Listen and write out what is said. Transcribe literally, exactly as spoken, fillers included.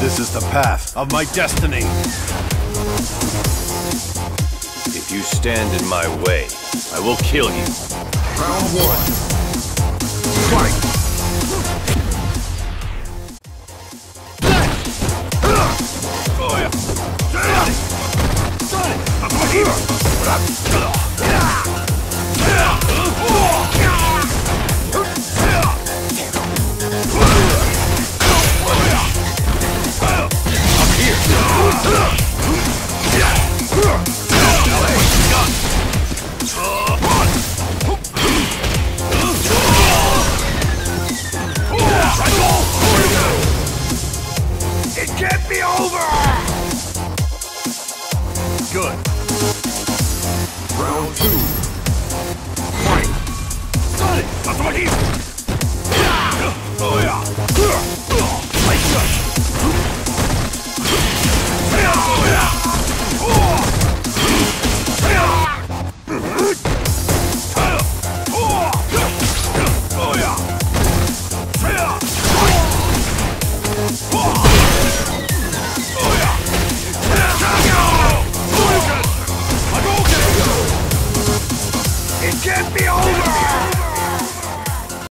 This is the path of my destiny. If you stand in my way, I will kill you. Round one. Fight! It can't be over! Good. Round two.